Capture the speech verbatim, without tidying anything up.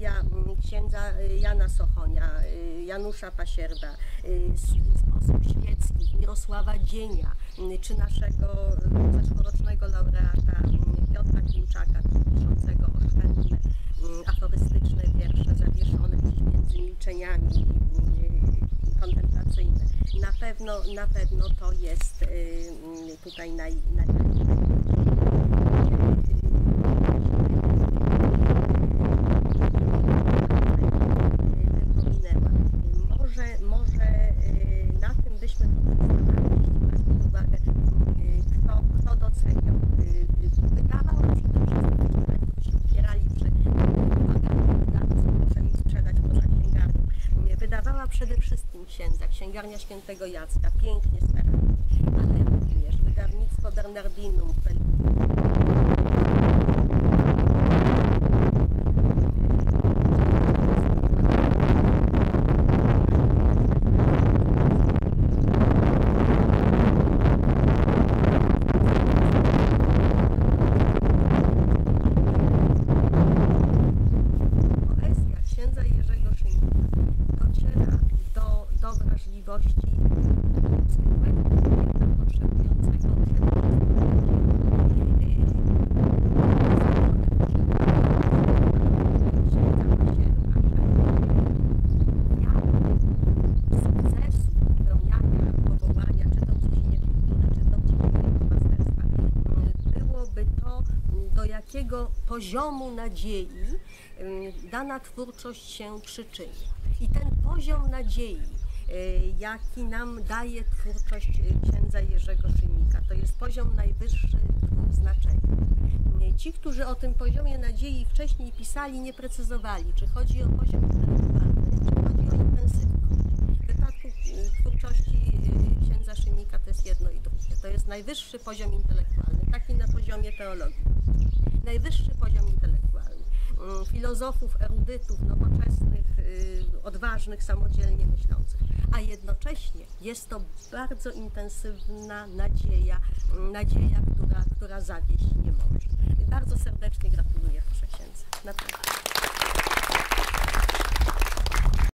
poezja księdza Jana Sochonia, Janusza Pasierba, sposób świeckich, Mirosława Dzienia, czy naszego zeszłorocznego laureata Piotra Klimczaka, piszącego oszczędne, aforystyczne wiersze zawieszone gdzieś między milczeniami, kontemplacyjne. Na pewno, na pewno to jest tutaj naj, naj, Może, może na tym byśmy poprzestawali, jeśli brać pod uwagę, kto, kto doceniał. Wydawało mi się, że wszyscy się upierali przy błaganiu wydawców, proszę mi sprzedać poza księgarnią. Wydawała przede wszystkim księdza, księgarnia Świętego Jacka, pięknie starała, ale również wydawnictwo Bernardinum, poziomu nadziei dana twórczość się przyczynia. I ten poziom nadziei, jaki nam daje twórczość księdza Jerzego Szymika, to jest poziom najwyższy w znaczeniu. Ci, którzy o tym poziomie nadziei wcześniej pisali, nie precyzowali, czy chodzi o poziom intelektualny, czy chodzi o intensywność. W wypadku twórczości księdza Szymika to jest jedno i drugie. To jest najwyższy poziom intelektualny, taki na poziomie teologii. Najwyższy poziom intelektualny. Filozofów, erudytów, nowoczesnych, odważnych, samodzielnie myślących. A jednocześnie jest to bardzo intensywna nadzieja, nadzieja, która, która zawieść nie może. Bardzo serdecznie gratuluję, proszę księdza. Naprawdę.